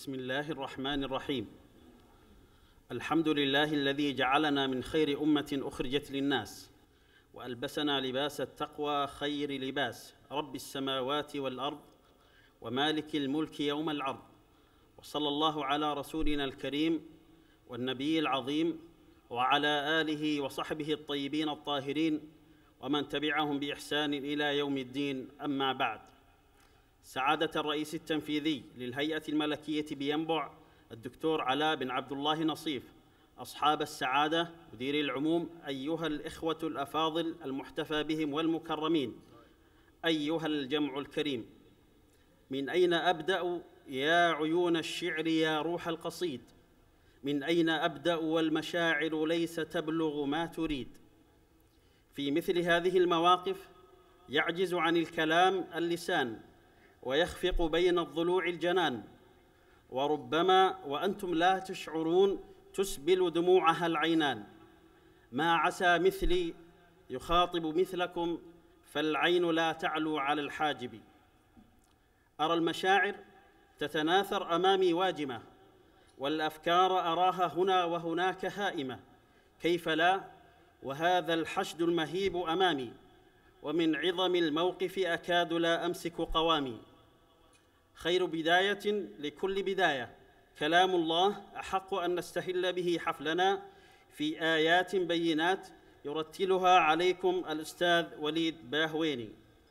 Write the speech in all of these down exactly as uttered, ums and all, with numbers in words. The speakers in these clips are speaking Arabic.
بسم الله الرحمن الرحيم. الحمد لله الذي جعلنا من خير أمة أخرجت للناس وألبسنا لباس التقوى خير لباس، رب السماوات والأرض ومالك الملك يوم العرض. وصلى الله على رسولنا الكريم والنبي العظيم وعلى آله وصحبه الطيبين الطاهرين ومن تبعهم بإحسان إلى يوم الدين. أما بعد، سعادة الرئيس التنفيذي للهيئة الملكية بينبع الدكتور علاء بن عبد الله نصيف، أصحاب السعادة، مدير العموم، أيها الإخوة الأفاضل المحتفى بهم والمكرمين، أيها الجمع الكريم، من أين أبدأ يا عيون الشعر يا روح القصيد؟ من أين أبدأ والمشاعر ليس تبلغ ما تريد؟ في مثل هذه المواقف يعجز عن الكلام اللسان ويخفق بين الضلوع الجنان، وربما وأنتم لا تشعرون تسبل دموعها العينان. ما عسى مثلي يخاطب مثلكم فالعين لا تعلو على الحاجب. أرى المشاعر تتناثر أمامي واجمة، والأفكار أراها هنا وهناك هائمة، كيف لا وهذا الحشد المهيب أمامي، ومن عظم الموقف أكاد لا أمسك قوامي. خير بداية لكل بداية كلام الله، أحق أن نستهل به حفلنا في آيات بينات يرتلها عليكم الأستاذ وليد باهويني.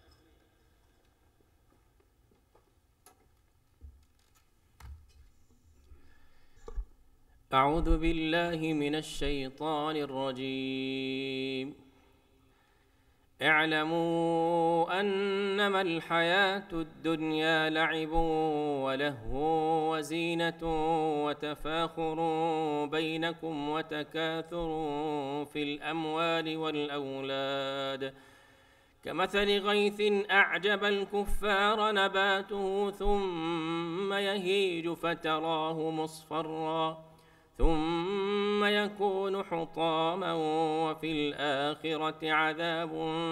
أعوذ بالله من الشيطان الرجيم. اعلموا أنما الحياة الدنيا لعب ولهو وزينة وتفاخر بينكم وتكاثر في الأموال والأولاد، كمثل غيث أعجب الكفار نباته ثم يهيج فتراه مصفرا ثم يكون حطاما وفي الآخرة عذاب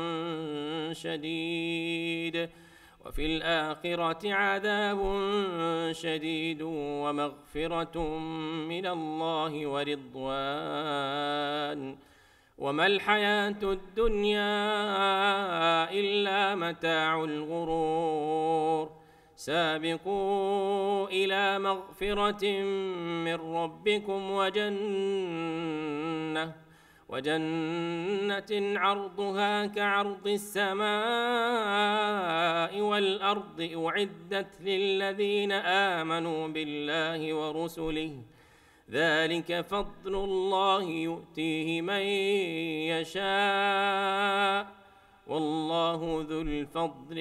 شديد وفي الآخرة عذاب شديد ومغفرة من الله ورضوان، وما الحياة الدنيا إلا متاع الغرور. سابقوا إلى مغفرة من ربكم وجنة وجنة عرضها كعرض السماء والأرض أعدت للذين آمنوا بالله ورسله، ذلك فضل الله يؤتيه من يشاء والله ذو الفضل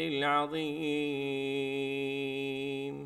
العظيم.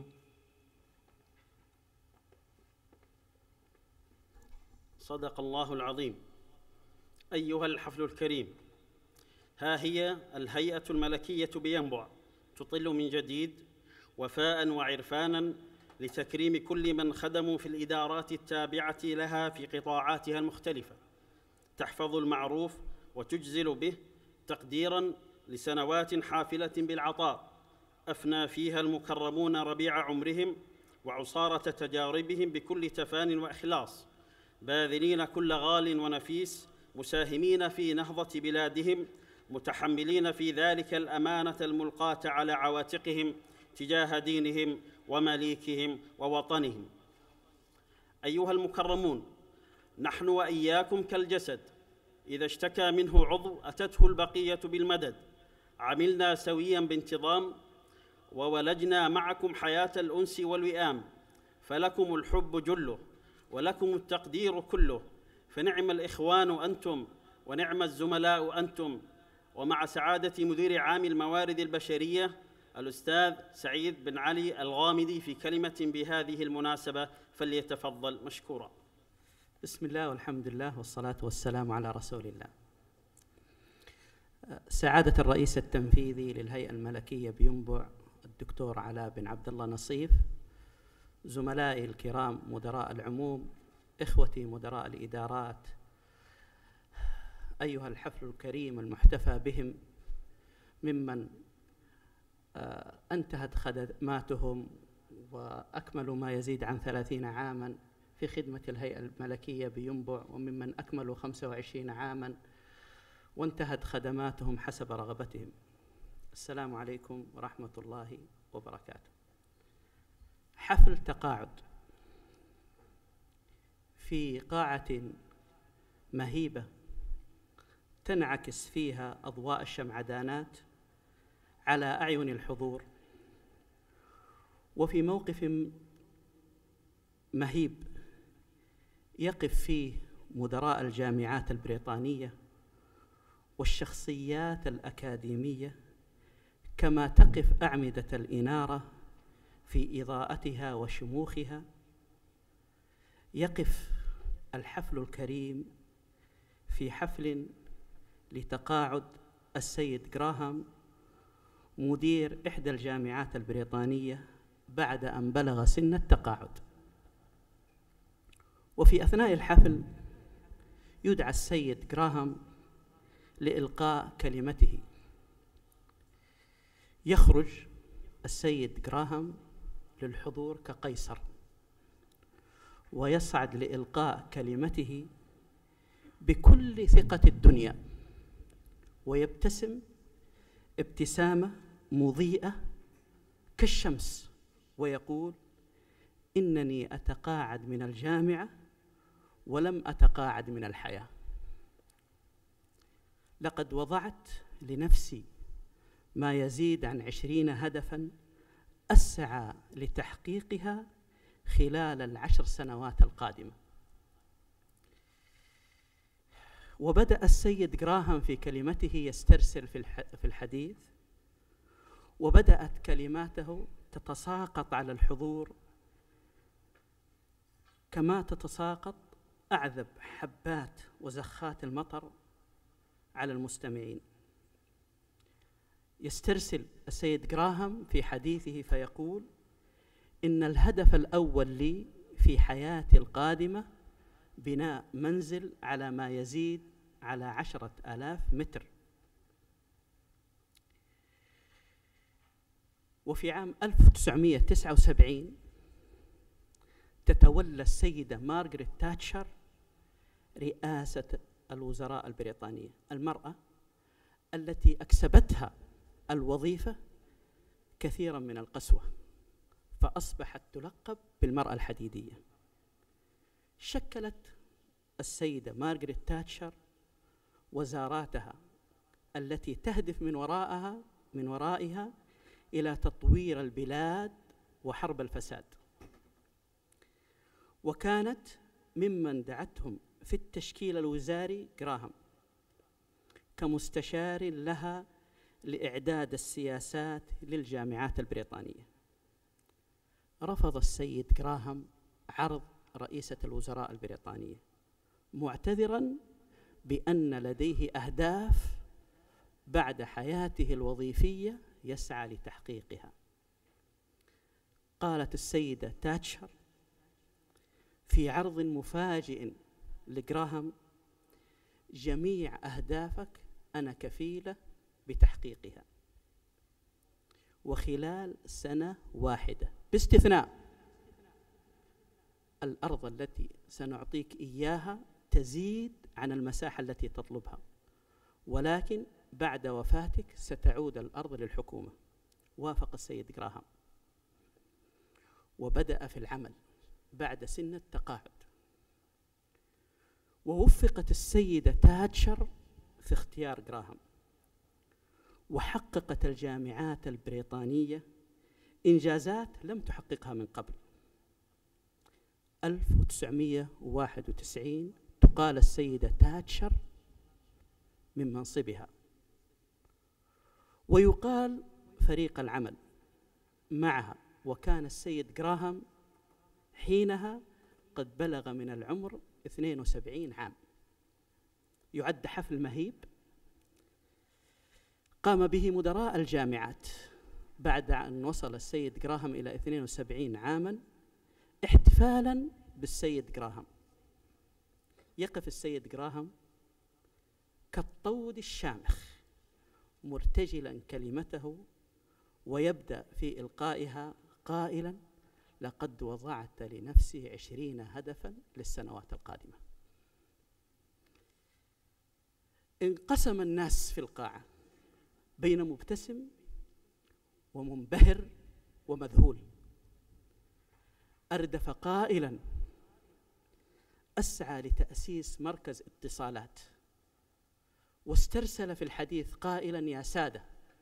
صدق الله العظيم. أيها الحفل الكريم، ها هي الهيئة الملكية بينبع تطل من جديد وفاء وعرفانا لتكريم كل من خدموا في الإدارات التابعة لها في قطاعاتها المختلفة، تحفظ المعروف وتجزل به تقديراً لسنوات حافلة بالعطاء أفنى فيها المكرمون ربيع عمرهم وعصارة تجاربهم بكل تفان وإخلاص، باذلين كل غال ونفيس، مساهمين في نهضة بلادهم، متحملين في ذلك الأمانة الملقاة على عواتقهم تجاه دينهم ومليكهم ووطنهم. أيها المكرمون، نحن وإياكم كالجسد، إذا اشتكى منه عضو أتته البقية بالمدد. عملنا سوياً بانتظام وولجنا معكم حياة الأنس والوئام، فلكم الحب جله ولكم التقدير كله، فنعم الإخوان أنتم ونعم الزملاء أنتم. ومع سعادة مدير عام الموارد البشرية الأستاذ سعيد بن علي الغامدي في كلمة بهذه المناسبة، فليتفضل مشكورا. بسم الله والحمد لله والصلاة والسلام على رسول الله. سعادة الرئيس التنفيذي للهيئة الملكية بينبع الدكتور علاء بن عبد الله نصيف، زملائي الكرام مدراء العموم، إخوتي مدراء الإدارات، أيها الحفل الكريم المحتفى بهم ممن انتهت خدماتهم وأكملوا ما يزيد عن ثلاثين عاماً في خدمة الهيئة الملكية بينبع، وممن أكملوا خمسة وعشرين عاماً وانتهت خدماتهم حسب رغبتهم. السلام عليكم ورحمة الله وبركاته. حفل تقاعد في قاعة مهيبة تنعكس فيها أضواء الشمعدانات على أعين الحضور، وفي موقف مهيب يقف فيه مدراء الجامعات البريطانية والشخصيات الأكاديمية، كما تقف أعمدة الإنارة في إضاءتها وشموخها. يقف الحفل الكريم في حفل لتقاعد السيد جراهام مدير إحدى الجامعات البريطانية بعد أن بلغ سن التقاعد. وفي أثناء الحفل يدعى السيد جراهام لإلقاء كلمته. يخرج السيد جراهام للحضور كقيصر، ويصعد لإلقاء كلمته بكل ثقة الدنيا، ويبتسم ابتسامة مضيئة كالشمس، ويقول: إنني أتقاعد من الجامعة ولم أتقاعد من الحياة. لقد وضعت لنفسي ما يزيد عن عشرين هدفاً أسعى لتحقيقها خلال العشر سنوات القادمة. وبدأ السيد جراهام في كلمته يسترسل في الحديث، وبدأت كلماته تتساقط على الحضور كما تتساقط أعذب حبات وزخات المطر على المستمعين. يسترسل السيد جراهام في حديثه فيقول: إن الهدف الأول لي في حياتي القادمة بناء منزل على ما يزيد على عشرة آلاف متر. وفي عام ألف وتسعمائة وتسعة وسبعين تتولى السيدة مارغريت تاتشر رئاسة الوزراء البريطانية، المرأة التي أكسبتها الوظيفة كثيرا من القسوة، فأصبحت تلقب بالمرأة الحديدية. شكلت السيدة مارغريت تاتشر وزاراتها التي تهدف من وراءها من ورائها إلى تطوير البلاد وحرب الفساد، وكانت ممن دعتهم في التشكيل الوزاري جراهام كمستشار لها لإعداد السياسات للجامعات البريطانية. رفض السيد جراهام عرض رئيسة الوزراء البريطانية، معتذراً بأن لديه أهداف بعد حياته الوظيفية يسعى لتحقيقها. قالت السيدة تاتشر في عرض مفاجئ لجراهام: جميع أهدافك أنا كفيلة بتحقيقها، وخلال سنة واحدة، باستثناء الأرض التي سنعطيك إياها تزيد عن المساحة التي تطلبها، ولكن بعد وفاتك ستعود الأرض للحكومة. وافق السيد جراهام وبدأ في العمل بعد سن التقاعد. ووفقت السيدة تاتشر في اختيار جراهام، وحققت الجامعات البريطانية إنجازات لم تحققها من قبل. ألف وتسعمائة وواحد وتسعين تقال السيدة تاتشر من منصبها، ويقال فريق العمل معها، وكان السيد جراهام حينها قد بلغ من العمر اثنين وسبعين عام. يعد حفل مهيب قام به مدراء الجامعات بعد أن وصل السيد جراهام إلى اثنين وسبعين عاماً احتفالاً بالسيد جراهام. يقف السيد جراهام كالطود الشامخ مرتجلاً كلمته، ويبدأ في إلقائها قائلاً: لقد وضعت لنفسي عشرين هدفا للسنوات القادمة. انقسم الناس في القاعة بين مبتسم ومنبهر ومذهول. أردف قائلا: أسعى لتأسيس مركز اتصالات، واسترسل في الحديث قائلا: يا سادة،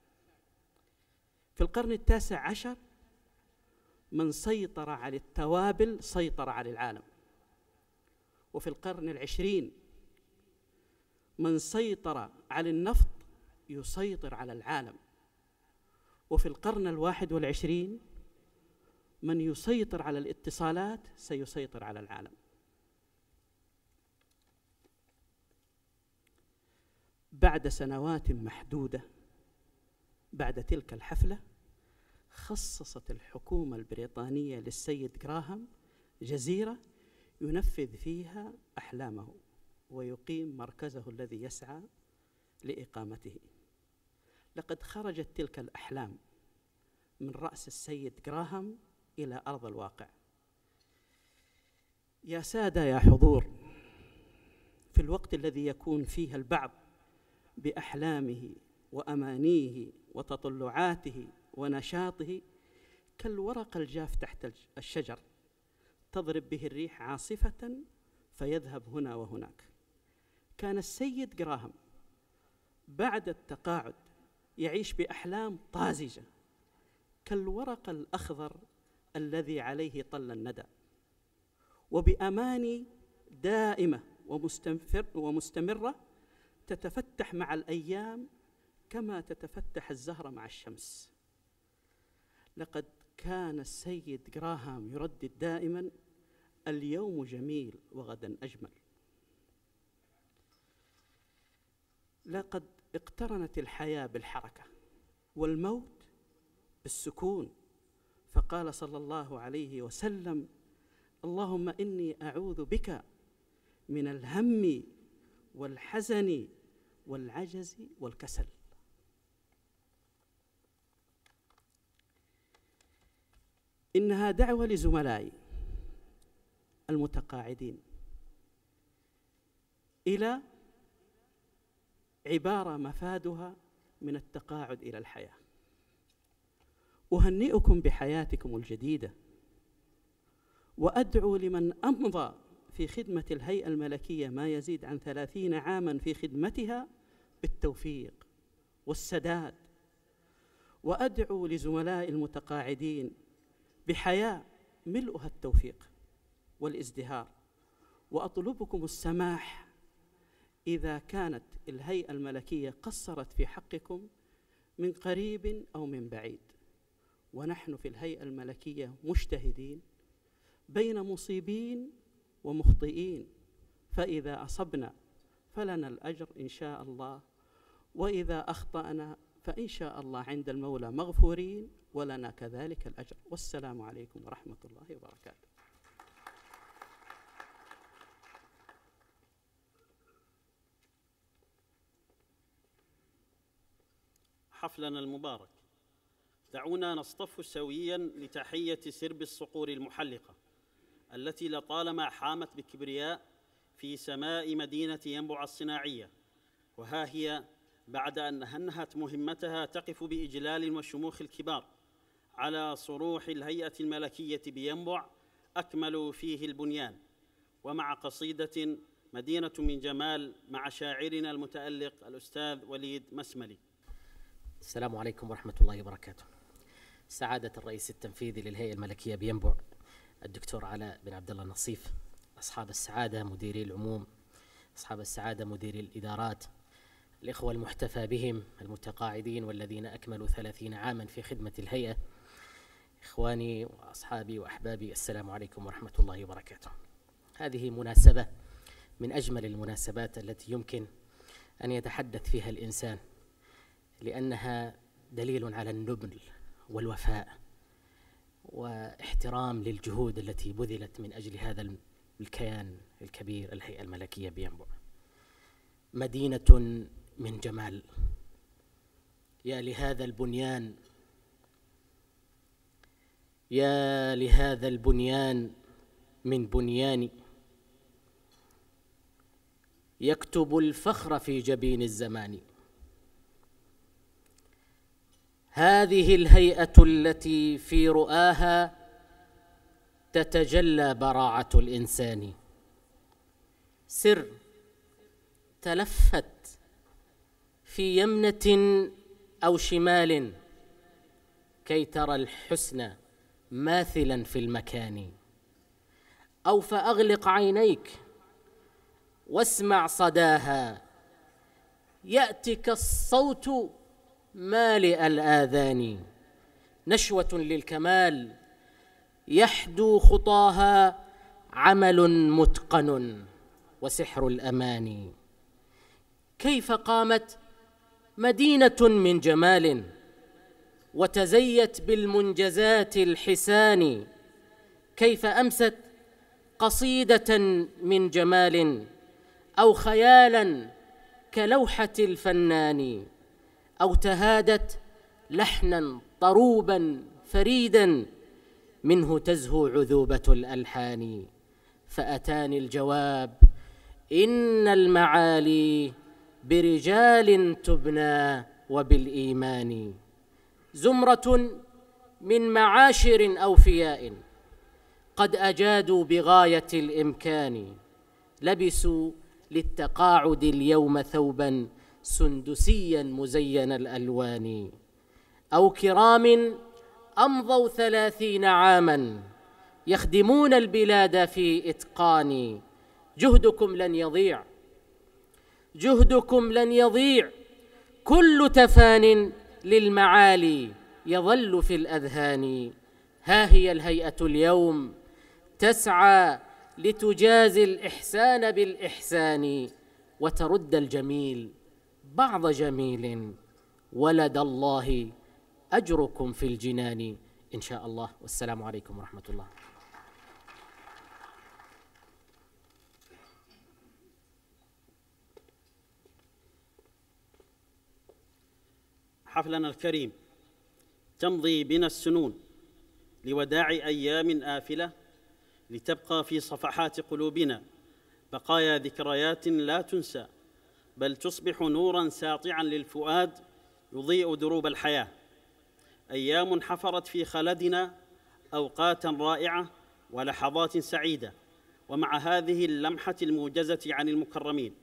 في القرن التاسع عشر من سيطر على التوابل سيطر على العالم، وفي القرن العشرين من سيطر على النفط يسيطر على العالم، وفي القرن الواحد والعشرين من يسيطر على الاتصالات سيسيطر على العالم. بعد سنوات محدودة بعد تلك الحفلة خصصت الحكومة البريطانية للسيد جراهام جزيرة ينفذ فيها أحلامه ويقيم مركزه الذي يسعى لإقامته. لقد خرجت تلك الأحلام من رأس السيد جراهام إلى أرض الواقع. يا سادة، يا حضور، في الوقت الذي يكون فيه البعض بأحلامه وأمانيه وتطلعاته ونشاطه كالورق الجاف تحت الشجر تضرب به الريح عاصفة فيذهب هنا وهناك، كان السيد جراهام بعد التقاعد يعيش بأحلام طازجة كالورق الأخضر الذي عليه طل الندى، وبأماني دائمة ومستمرة تتفتح مع الأيام كما تتفتح الزهرة مع الشمس. لقد كان السيد جراهام يردد دائما: اليوم جميل وغدا أجمل. لقد اقترنت الحياة بالحركة والموت بالسكون، فقال صلى الله عليه وسلم: اللهم إني أعوذ بك من الهم والحزن والعجز والكسل. إنها دعوة لزملائي المتقاعدين إلى عبارة مفادها من التقاعد إلى الحياة. أهنئكم بحياتكم الجديدة، وأدعو لمن أمضى في خدمة الهيئة الملكية ما يزيد عن ثلاثين عاماً في خدمتها بالتوفيق والسداد، وأدعو لزملائي المتقاعدين بحياة ملؤها التوفيق والازدهار، وأطلبكم السماح إذا كانت الهيئة الملكية قصرت في حقكم من قريب أو من بعيد. ونحن في الهيئة الملكية مجتهدين بين مصيبين ومخطئين، فإذا أصبنا فلنا الأجر إن شاء الله، وإذا أخطأنا فإن شاء الله عند المولى مغفورين ولنا كذلك الأجر. والسلام عليكم ورحمة الله وبركاته. حفلنا المبارك، دعونا نصطف سويا لتحية سرب الصقور المحلقة التي لطالما حامت بكبرياء في سماء مدينة ينبع الصناعية، وها هي بعد أن أنهت مهمتها تقف بإجلال وشموخ الكبار على صروح الهيئة الملكية بينبع أكملوا فيه البنيان، ومع قصيدة مدينة من جمال مع شاعرنا المتألق الأستاذ وليد مسملي. السلام عليكم ورحمة الله وبركاته. سعادة الرئيس التنفيذي للهيئة الملكية بينبع الدكتور علاء بن عبد الله النصيف، أصحاب السعادة مديري العموم، أصحاب السعادة مديري الإدارات، الإخوة المحتفى بهم المتقاعدين والذين أكملوا ثلاثين عاما في خدمة الهيئة، إخواني وأصحابي وأحبابي، السلام عليكم ورحمة الله وبركاته. هذه مناسبة من أجمل المناسبات التي يمكن أن يتحدث فيها الإنسان، لأنها دليل على النبل والوفاء واحترام للجهود التي بذلت من أجل هذا الكيان الكبير الهيئة الملكية بينبع. مدينة من جمال، يا لهذا البنيان يا لهذا البنيان من بنيان يكتب الفخر في جبين الزمان. هذه الهيئة التي في رؤاها تتجلى براعة الإنسان. سر تلفت في يمنة أو شمال كي ترى الحسن ماثلا في المكان، أو فأغلق عينيك واسمع صداها يأتك الصوت مالئ الآذان. نشوة للكمال يحدو خطاها عمل متقن وسحر الأمان. كيف قامت مدينة من جمال وتزيت بالمنجزات الحسان، كيف أمست قصيدة من جمال أو خيالا كلوحة الفنان، أو تهادت لحنا طروبا فريدا منه تزهو عذوبة الألحان. فأتاني الجواب إن المعالي برجال تبنى وبالإيمان. زمرة من معاشر أوفياء قد أجادوا بغاية الإمكان، لبسوا للتقاعد اليوم ثوبا سندسيا مزين الألوان. أو كرام أمضوا ثلاثين عاما يخدمون البلاد في إتقان. جهدكم لن يضيع، جهدكم لن يضيع، كل تفان للمعالي يظل في الأذهان. ها هي الهيئة اليوم تسعى لتجازي الإحسان بالإحسان، وترد الجميل بعض جميل، ولدى الله أجركم في الجنان إن شاء الله. والسلام عليكم ورحمة الله. حفلنا الكريم تمضي بنا السنون لوداع أيام آفلة، لتبقى في صفحات قلوبنا بقايا ذكريات لا تنسى، بل تصبح نوراً ساطعاً للفؤاد يضيء دروب الحياة. أيام حفرت في خلدنا أوقاتاً رائعة ولحظات سعيدة، ومع هذه اللمحة الموجزة عن المكرمين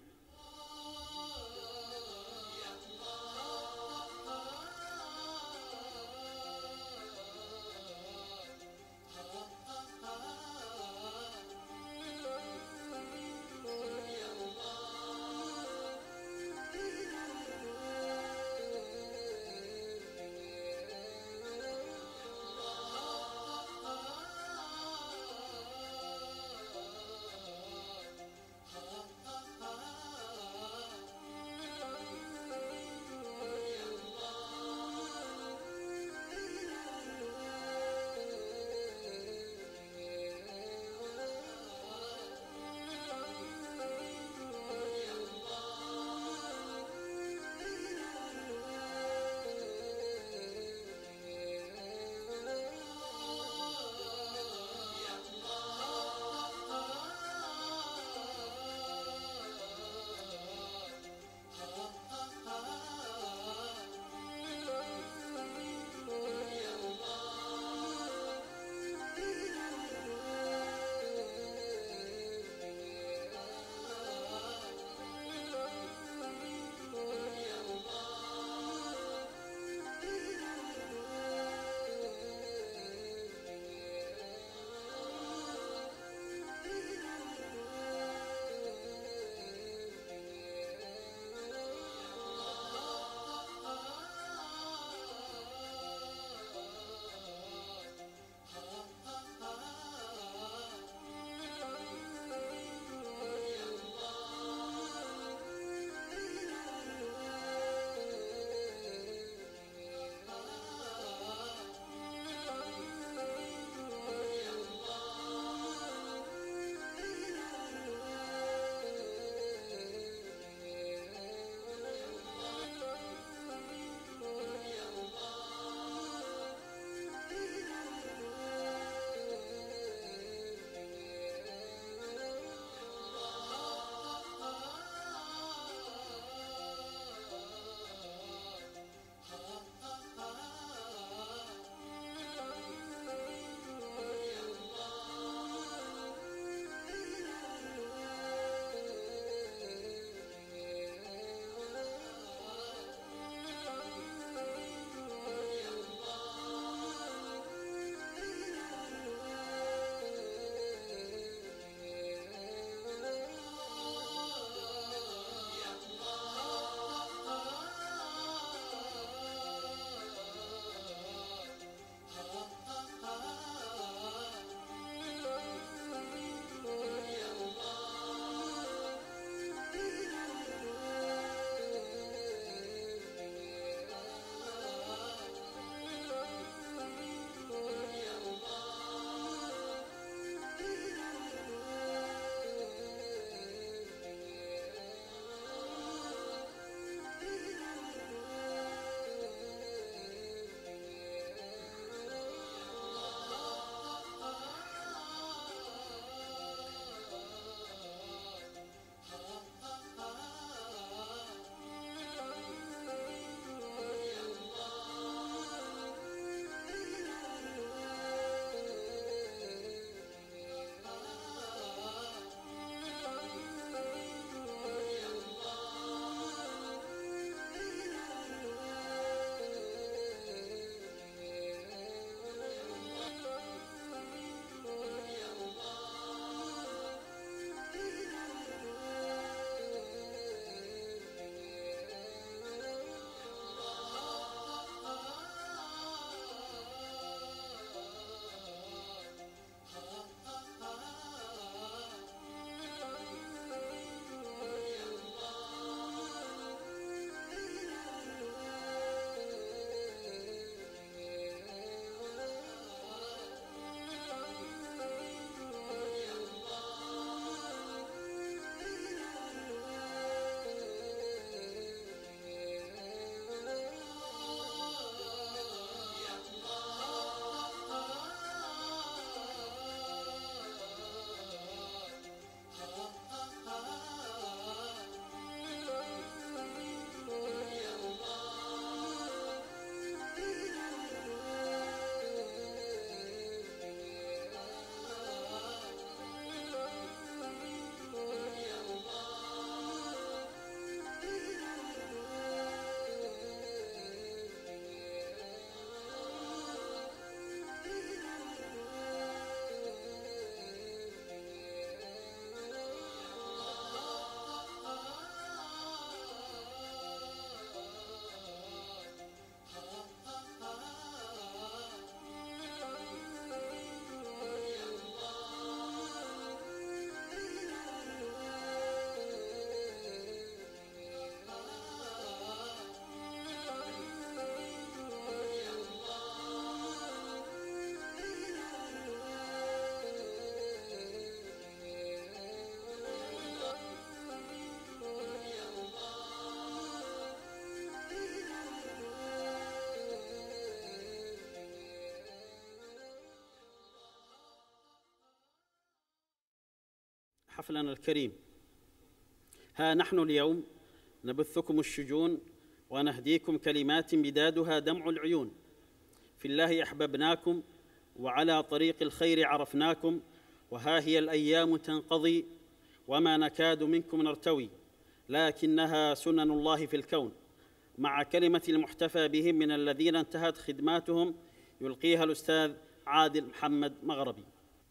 حفلنا الكريم، ها نحن اليوم نبثكم الشجون ونهديكم كلمات بدادها دمع العيون. في الله أحببناكم وعلى طريق الخير عرفناكم، وها هي الأيام تنقضي وما نكاد منكم نرتوي، لكنها سنن الله في الكون. مع كلمة المحتفى بهم من الذين انتهت خدماتهم يلقيها الأستاذ عادل محمد مغربي.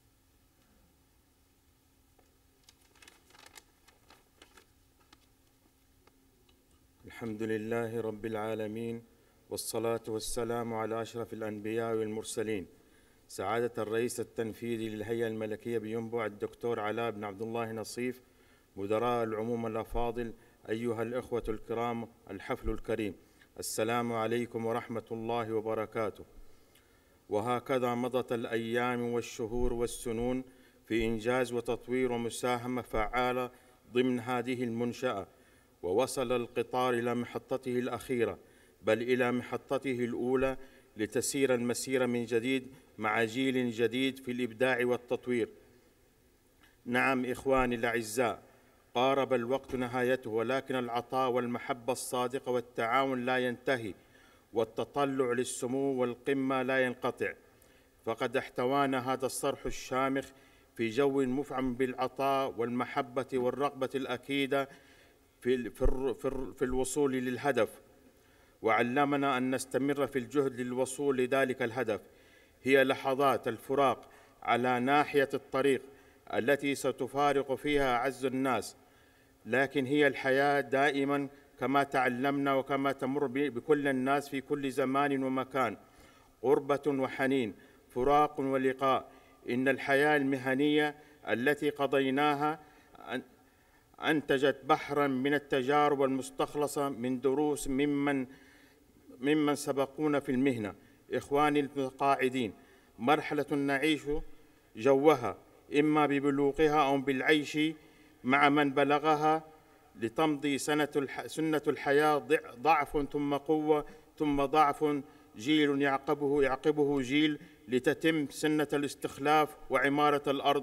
الحمد لله رب العالمين، والصلاة والسلام على أشرف الأنبياء والمرسلين، سعادة الرئيس التنفيذي للهيئة الملكية بينبع الدكتور علاء بن عبد الله نصيف، مدراء العموم الأفاضل، أيها الإخوة الكرام، الحفل الكريم، السلام عليكم ورحمة الله وبركاته. وهكذا مضت الأيام والشهور والسنون في إنجاز وتطوير ومساهمة فعالة ضمن هذه المنشأة، ووصل القطار إلى محطته الأخيرة، بل إلى محطته الأولى، لتسير المسيرة من جديد مع جيل جديد في الإبداع والتطوير. نعم إخواني الأعزاء، قارب الوقت نهايته، ولكن العطاء والمحبة الصادقة والتعاون لا ينتهي، والتطلع للسمو والقمة لا ينقطع. فقد احتوانا هذا الصرح الشامخ في جو مفعم بالعطاء والمحبة والرغبة الأكيدة في, في, في, في الوصول للهدف، وعلمنا أن نستمر في الجهد للوصول لذلك الهدف. هي لحظات الفراق على ناحية الطريق التي ستفارق فيها أعز الناس، لكن هي الحياة دائما كما تعلمنا وكما تمر بكل الناس في كل زمان ومكان، قربة وحنين، فراق ولقاء. إن الحياة المهنية التي قضيناها أنتجت بحرا من التجارب المستخلصة من دروس ممن ممن سبقونا في المهنة. إخواني المتقاعدين، مرحلة نعيش جوها إما ببلوغها أو بالعيش مع من بلغها، لتمضي سنة الح... سنة الحياة ضعف ثم قوة ثم ضعف، جيل يعقبه يعقبه جيل، لتتم سنة الاستخلاف وعمارة الأرض،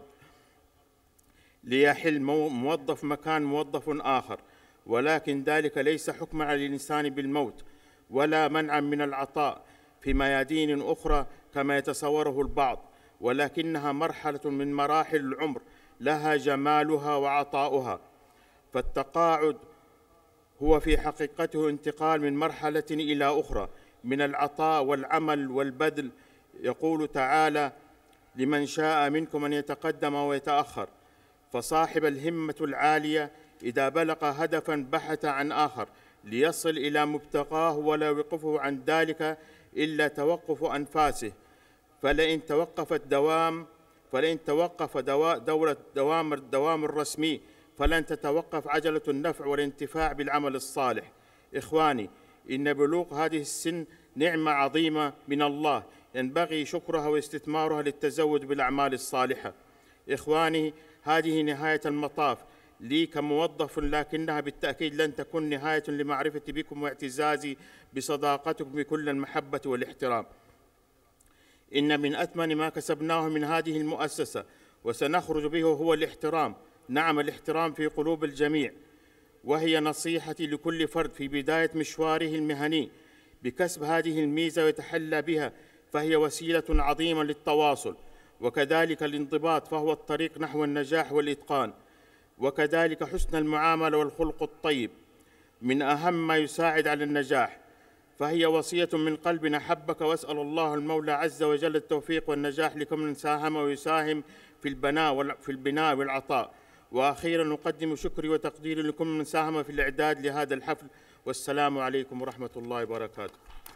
ليحل موظف مكان موظف آخر. ولكن ذلك ليس حكما على الإنسان بالموت ولا منعا من العطاء في ميادين أخرى كما يتصوره البعض، ولكنها مرحلة من مراحل العمر لها جمالها وعطاؤها. فالتقاعد هو في حقيقته انتقال من مرحلة إلى أخرى من العطاء والعمل والبذل. يقول تعالى: لمن شاء منكم أن يتقدم ويتأخر. فصاحب الهمة العالية إذا بلغ هدفا بحث عن آخر ليصل إلى مبتغاه، ولا يوقفه عن ذلك إلا توقف أنفاسه. فلئن توقف الدوام فلئن توقف دورة دوام الدوام الرسمي فلن تتوقف عجلة النفع والانتفاع بالعمل الصالح. إخواني، إن بلوغ هذه السن نعمة عظيمة من الله، ينبغي شكرها واستثمارها للتزود بالأعمال الصالحة. إخواني، هذه نهاية المطاف لي كموظف، لكنها بالتأكيد لن تكون نهاية لمعرفتي بكم واعتزازي بصداقتكم بكل المحبة والاحترام. إن من أثمن ما كسبناه من هذه المؤسسة وسنخرج به هو الاحترام. نعم، الاحترام في قلوب الجميع، وهي نصيحتي لكل فرد في بداية مشواره المهني بكسب هذه الميزة ويتحلى بها، فهي وسيلة عظيمة للتواصل، وكذلك الانضباط فهو الطريق نحو النجاح والإتقان، وكذلك حسن المعاملة والخلق الطيب من أهم ما يساعد على النجاح. فهي وصية من قلبنا حبك، وأسأل الله المولى عز وجل التوفيق والنجاح لكم من ساهم ويساهم في البناء في البناء والعطاء. وأخيرا نقدم شكري وتقديري لكم من ساهم في الإعداد لهذا الحفل، والسلام عليكم ورحمة الله وبركاته.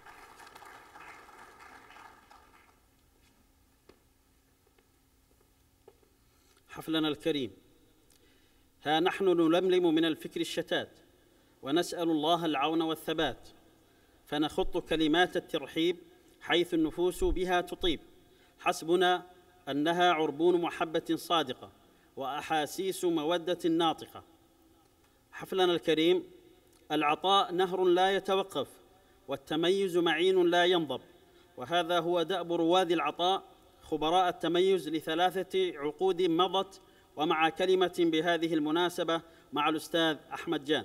حفلنا الكريم، ها نحن نلملم من الفكر الشتات ونسأل الله العون والثبات، فنخط كلمات الترحيب حيث النفوس بها تطيب. حسبنا أنها عربون محبة صادقة وأحاسيس مودة ناطقة. حفلنا الكريم، العطاء نهر لا يتوقف، والتميز معين لا ينضب، وهذا هو دأب رواد العطاء خبراء التميز لثلاثة عقود مضت، ومع كلمة بهذه المناسبة مع الأستاذ أحمد جان.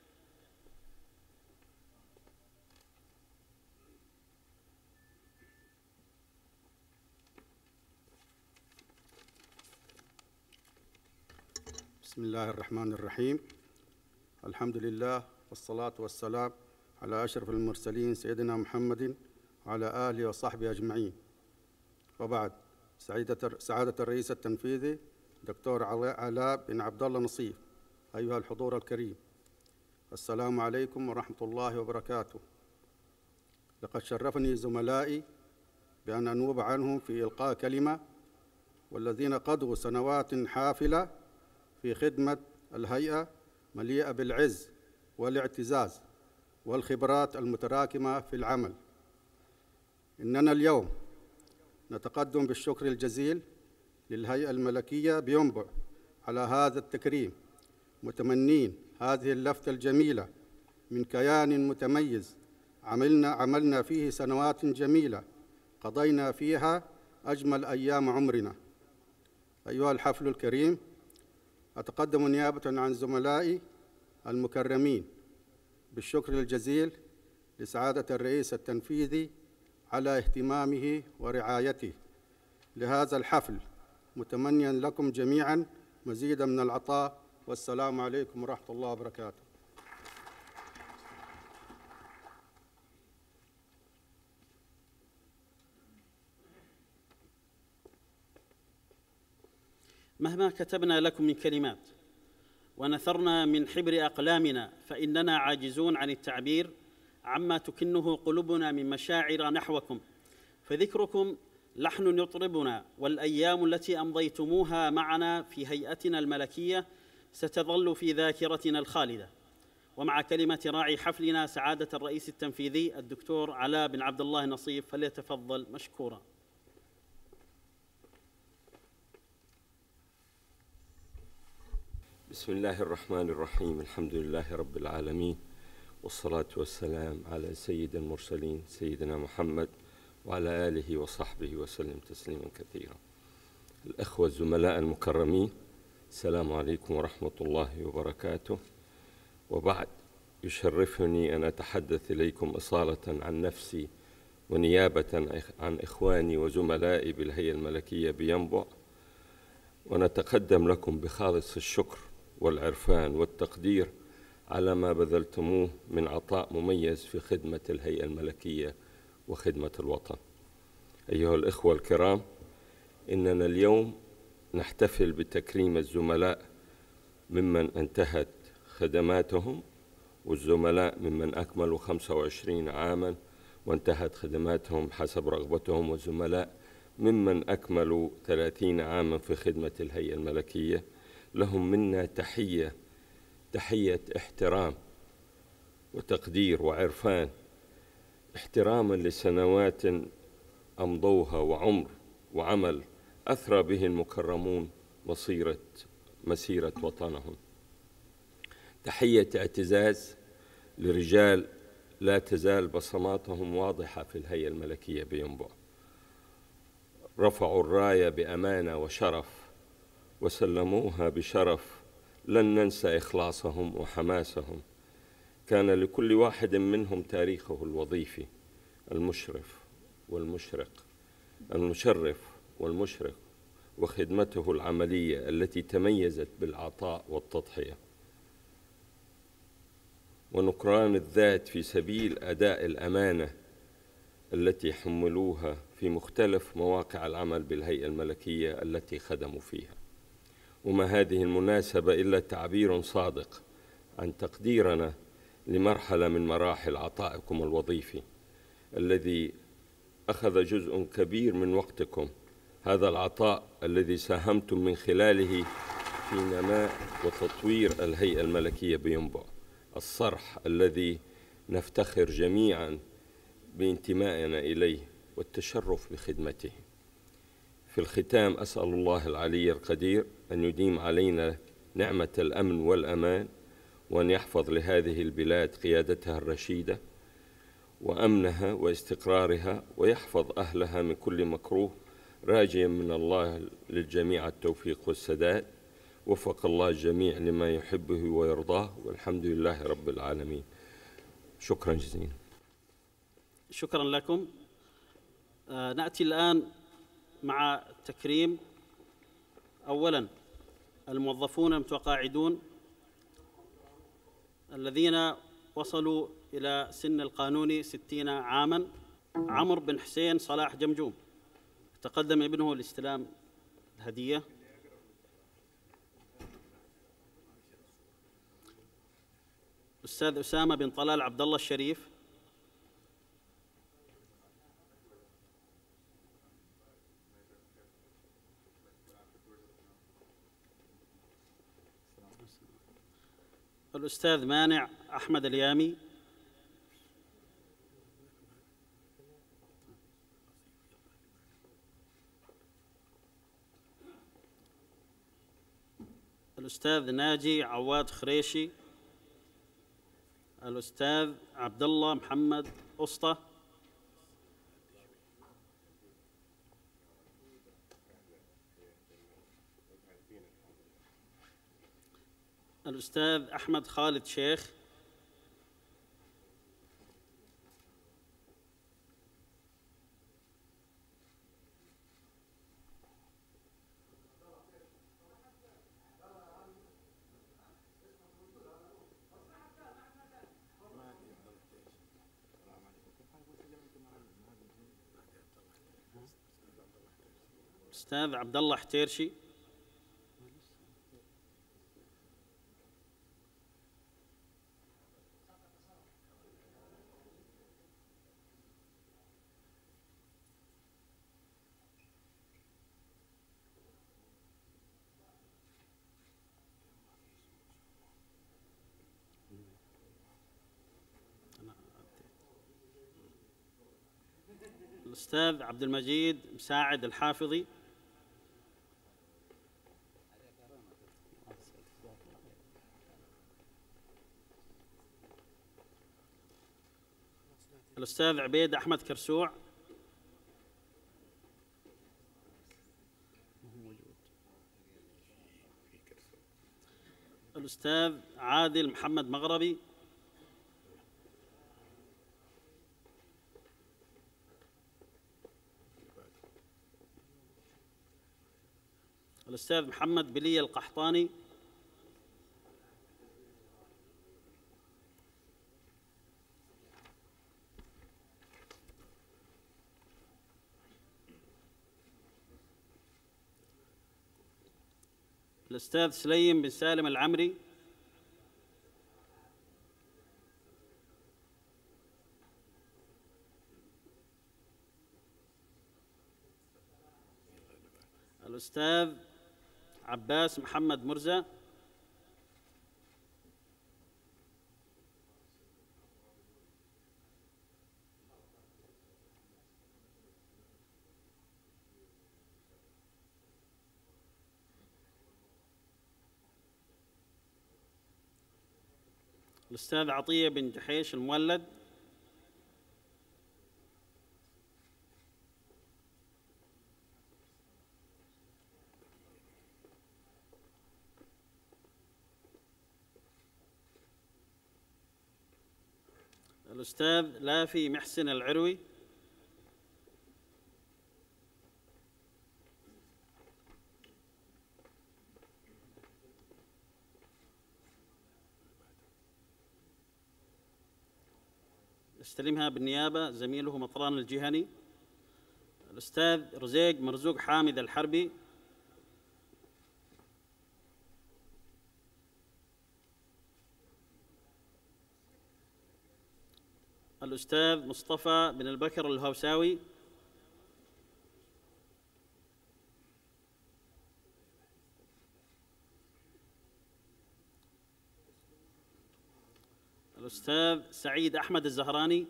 بسم الله الرحمن الرحيم. الحمد لله والصلاة والسلام على أشرف المرسلين سيدنا محمد وعلى آله وصحبه أجمعين، وبعد. سعادة الرئيس التنفيذي دكتور علاء بن عبد الله نصيف، أيها الحضور الكريم، السلام عليكم ورحمة الله وبركاته. لقد شرفني زملائي بأن أنوب عنهم في إلقاء كلمة، والذين قضوا سنوات حافلة في خدمة الهيئة مليئة بالعز والاعتزاز والخبرات المتراكمة في العمل. إننا اليوم نتقدم بالشكر الجزيل للهيئة الملكية بينبع على هذا التكريم، متمنين هذه اللفتة الجميلة من كيان متميز عملنا عملنا فيه سنوات جميلة قضينا فيها أجمل أيام عمرنا. أيها الحفل الكريم، أتقدم نيابة عن زملائي المكرمين بالشكر الجزيل لسعادة الرئيس التنفيذي على اهتمامه ورعايته لهذا الحفل، متمنيا لكم جميعا مزيدا من العطاء، والسلام عليكم ورحمة الله وبركاته. مهما كتبنا لكم من كلمات ونثرنا من حبر أقلامنا فإننا عاجزون عن التعبير عما تكنه قلوبنا من مشاعر نحوكم، فذكركم لحن يطربنا، والأيام التي أمضيتموها معنا في هيئتنا الملكية ستظل في ذاكرتنا الخالدة. ومع كلمة راعي حفلنا سعادة الرئيس التنفيذي الدكتور علاء بن عبد الله نصيف، فليتفضل مشكورا. بسم الله الرحمن الرحيم. الحمد لله رب العالمين، والصلاة والسلام على سيد المرسلين سيدنا محمد وعلى آله وصحبه وسلم تسليما كثيرا. الأخوة الزملاء المكرمين، السلام عليكم ورحمة الله وبركاته. وبعد، يشرفني أن أتحدث إليكم أصالة عن نفسي ونيابة عن إخواني وزملائي بالهيئة الملكية بينبع، ونتقدم لكم بخالص الشكر والعرفان والتقدير على ما بذلتموه من عطاء مميز في خدمة الهيئة الملكية وخدمة الوطن. أيها الإخوة الكرام، إننا اليوم نحتفل بتكريم الزملاء ممن انتهت خدماتهم، والزملاء ممن أكملوا خمسة وعشرين عاما وانتهت خدماتهم حسب رغبتهم، والزملاء ممن أكملوا ثلاثين عاما في خدمة الهيئة الملكية. لهم منا تحية تحية احترام وتقدير وعرفان، احتراما لسنوات أمضوها وعمر وعمل أثرى به المكرمون مصيرة مسيرة وطنهم. تحية اعتزاز لرجال لا تزال بصماتهم واضحة في الهيئة الملكية بينبع، رفعوا الراية بأمانة وشرف وسلموها بشرف، لن ننسى إخلاصهم وحماسهم. كان لكل واحد منهم تاريخه الوظيفي المشرف والمشرق المشرف والمشرق، وخدمته العملية التي تميزت بالعطاء والتضحية ونكران الذات في سبيل أداء الأمانة التي حملوها في مختلف مواقع العمل بالهيئة الملكية التي خدموا فيها. وما هذه المناسبة إلا تعبير صادق عن تقديرنا لمرحلة من مراحل عطائكم الوظيفي الذي أخذ جزء كبير من وقتكم. هذا العطاء الذي ساهمتم من خلاله في نماء وتطوير الهيئة الملكية بينبع، الصرح الذي نفتخر جميعا بانتمائنا إليه والتشرف بخدمته. في الختام، أسأل الله العلي القدير أن يديم علينا نعمة الأمن والأمان، وأن يحفظ لهذه البلاد قيادتها الرشيدة وأمنها واستقرارها، ويحفظ أهلها من كل مكروه، راجيا من الله للجميع التوفيق والسداد. وفق الله الجميع لما يحبه ويرضاه، والحمد لله رب العالمين. شكرا جزيلا. شكرا لكم. آه نأتي الآن مع تكريم أولا الموظفون المتقاعدون الذين وصلوا إلى سن القانوني ستين عاما. عمرو بن حسين صلاح جمجوم، تقدم ابنه لاستلام الهدية. الأستاذ أسامة بن طلال عبد الله الشريف. الأستاذ مانع أحمد اليامي. الأستاذ ناجي عواد خريشي. الأستاذ عبد الله محمد أسطى. الأستاذ أحمد خالد شيخ. الأستاذ عبد الله حتيرشي. الأستاذ عبد المجيد مساعد الحافظي. الأستاذ عبيد أحمد كرسوع. الأستاذ عادل محمد مغربي. الأستاذ محمد بلي القحطاني. الأستاذ سليم بن سالم العمري. الأستاذ عباس محمد مرزا. الأستاذ عطية بن جحيش المولد. الأستاذ لافي محسن العروي. يستلمها بالنيابة زميله مطران الجهني. الأستاذ رزيق مرزوق حامد الحربي. الأستاذ مصطفى بن البكر الهوساوي. الأستاذ سعيد أحمد الزهراني.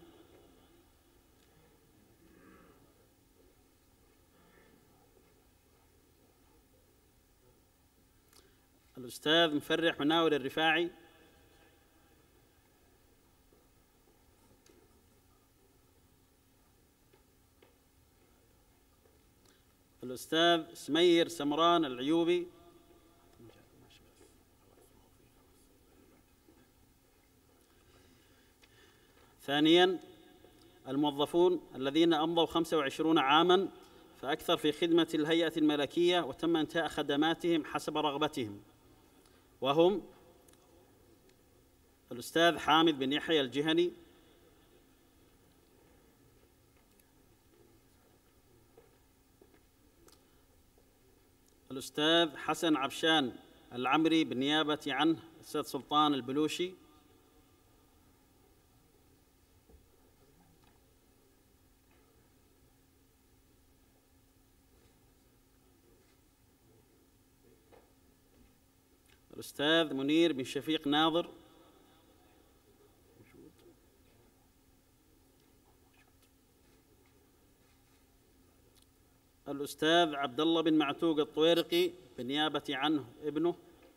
الأستاذ مفرح مناور الرفاعي. الأستاذ سمير سمران العيوبي. ثانياً، الموظفون الذين أمضوا خمسة وعشرين عاماً فأكثر في خدمة الهيئة الملكية وتم انتهاء خدماتهم حسب رغبتهم، وهم الأستاذ حامد بن يحيى الجهني، الأستاذ حسن عبشان العمري بالنيابة عنه الأستاذ سلطان البلوشي، الأستاذ منير بن شفيق ناظر، الأستاذ عبد الله بن معتوق الطويرقي بالنيابة عنه ابنه،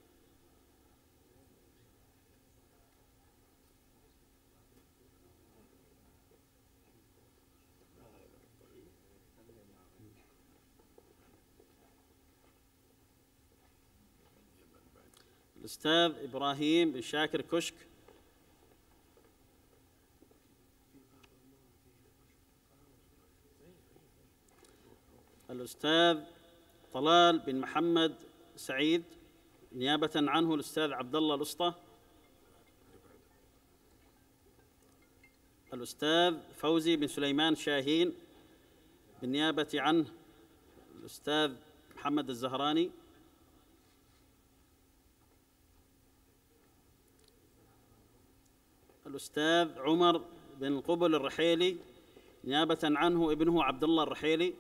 الأستاذ إبراهيم بن شاكر كشك، الأستاذ طلال بن محمد سعيد نيابة عنه الأستاذ عبد الله الأسطى، الأستاذ فوزي بن سليمان شاهين بالنيابة عنه الأستاذ محمد الزهراني، الأستاذ عمر بن قبل الرحيلي نيابة عنه ابنه عبد الله الرحيلي،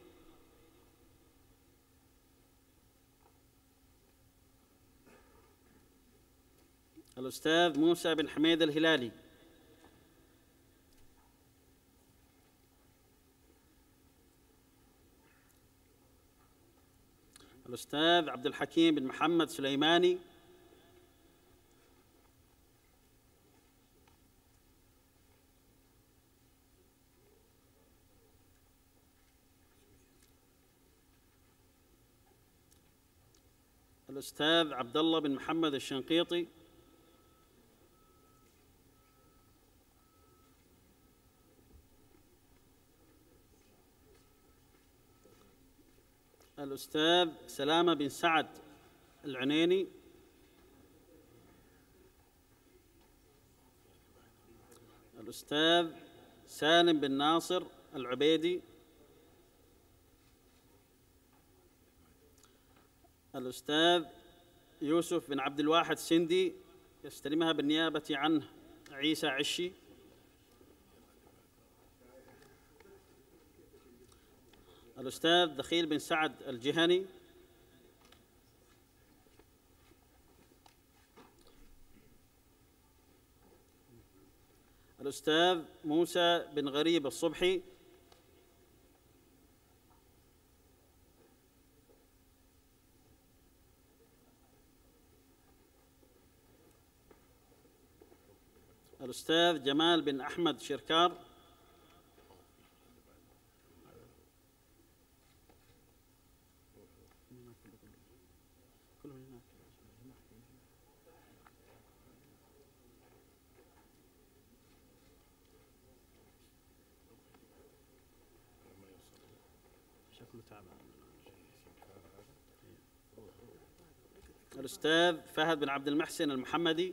الأستاذ موسى بن حميد الهلالي، الأستاذ عبد الحكيم بن محمد سليماني، الأستاذ عبد الله بن محمد الشنقيطي، الأستاذ سلامة بن سعد العنيني، الأستاذ سالم بن ناصر العبيدي، الأستاذ يوسف بن عبد الواحد سندي يستلمها بالنيابة عنه عيسى عشي، الأستاذ دخيل بن سعد الجهني، الأستاذ موسى بن غريب الصبحي، الأستاذ جمال بن أحمد شركار، الأستاذ فهد بن عبد المحسن المحمدي،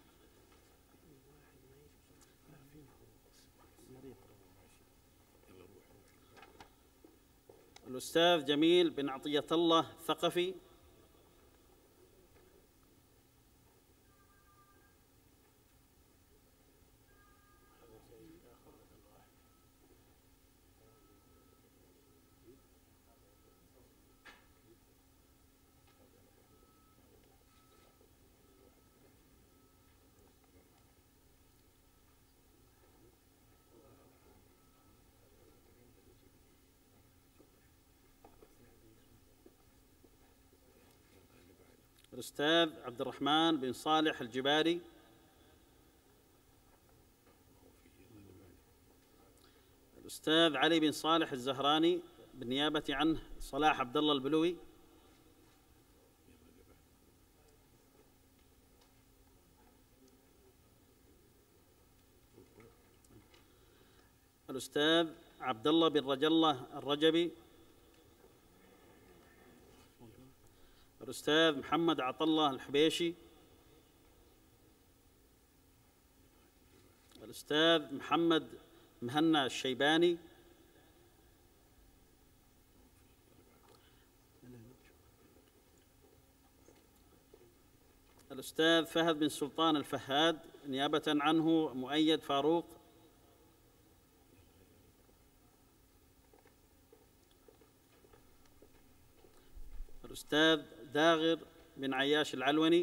الأستاذ جميل بن عطية الله الثقفي، الأستاذ عبد الرحمن بن صالح الجباري، الأستاذ علي بن صالح الزهراني بالنيابة عنه صلاح عبد الله البلوي، الأستاذ عبد الله بن رجا الله الرجبي، الأستاذ محمد عطلة الحبيشي، الأستاذ محمد مهنا الشيباني، الأستاذ فهد بن سلطان الفهاد، نيابة عنه مؤيد فاروق، الأستاذ داغر بن عياش العلوني،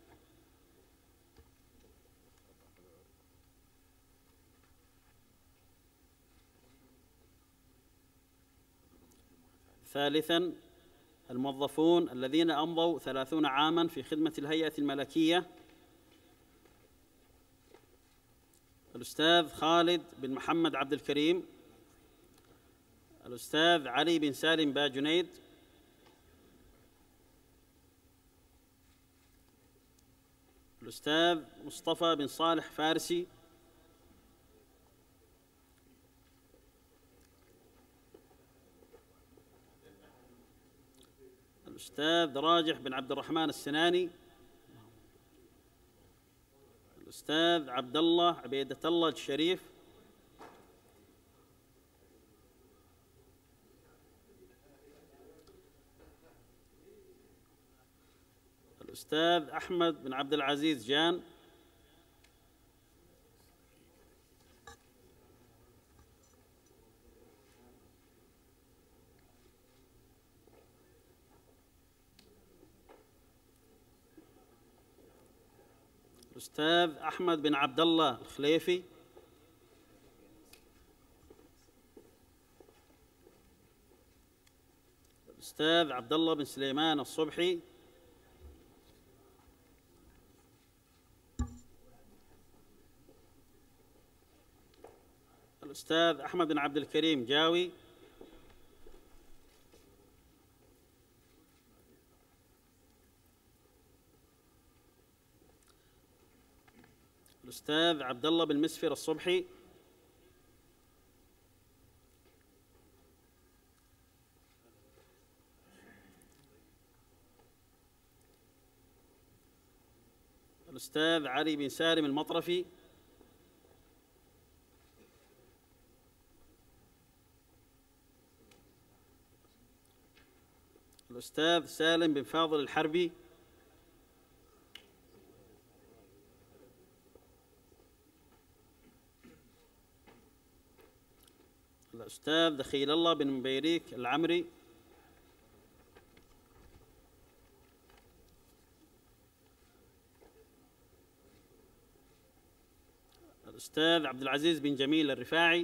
ثالثاً الموظفون الذين أمضوا ثلاثون عاماً في خدمة الهيئة الملكية: الأستاذ خالد بن محمد عبد الكريم، الأستاذ علي بن سالم باجنيد، الأستاذ مصطفى بن صالح فارسي، الأستاذ راجح بن عبد الرحمن السناني، الأستاذ عبد الله عبيدة الله الشريف، الأستاذ أحمد بن عبد العزيز جان، الأستاذ أحمد بن عبد الله الخليفي، الأستاذ عبد الله بن سليمان الصبحي، الأستاذ أحمد بن عبد الكريم جاوي، الأستاذ عبد الله بن مسفر الصبحي، الأستاذ علي بن سالم المطرفي، الأستاذ سالم بن فاضل الحربي، الأستاذ دخيل الله بن مبيريك العمري، الأستاذ عبد العزيز بن جميل الرفاعي،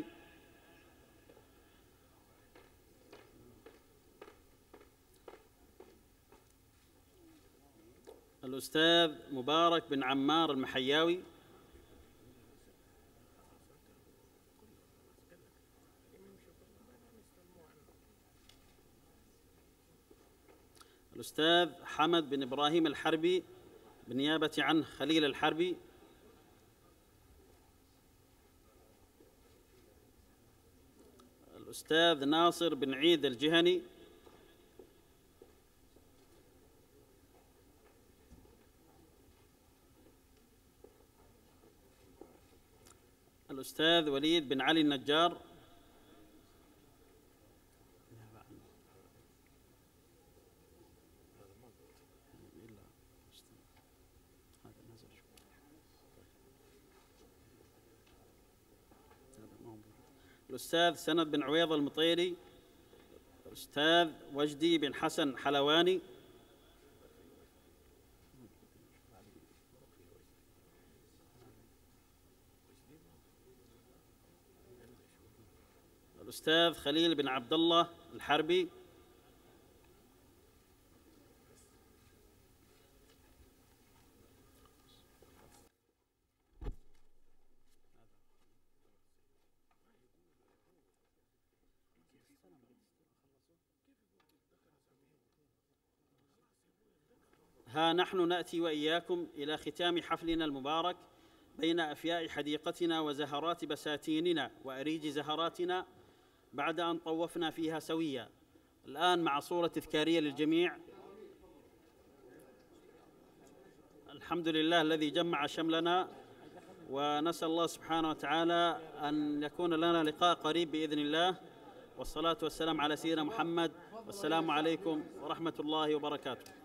الأستاذ مبارك بن عمار المحياوي، الأستاذ حمد بن إبراهيم الحربي بالنيابة عنه خليل الحربي، الأستاذ ناصر بن عيد الجهني، الأستاذ وليد بن علي النجار، الأستاذ سند بن عويض المطيري، الأستاذ وجدي بن حسن حلواني، الأستاذ خليل بن عبد الله الحربي، ها نحن نأتي وإياكم إلى ختام حفلنا المبارك بين أفياء حديقتنا وزهرات بساتيننا وأريج زهراتنا بعد أن طوفنا فيها سويا. الآن مع صورة تذكارية للجميع. الحمد لله الذي جمع شملنا، ونسأل الله سبحانه وتعالى أن يكون لنا لقاء قريب بإذن الله، والصلاة والسلام على سيدنا محمد، والسلام عليكم ورحمة الله وبركاته.